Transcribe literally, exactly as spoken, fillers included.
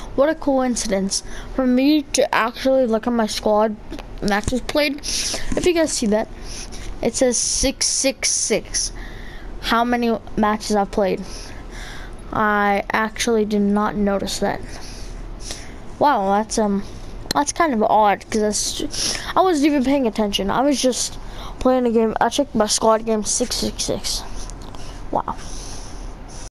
what a coincidence for me to actually look at my squad matches played. If you guys see that, it says six six six. How many matches I've played? I actually did not notice that. Wow, that's um, that's kind of odd because I wasn't even paying attention. I was just playing a game. I checked my squad game six six six. Wow.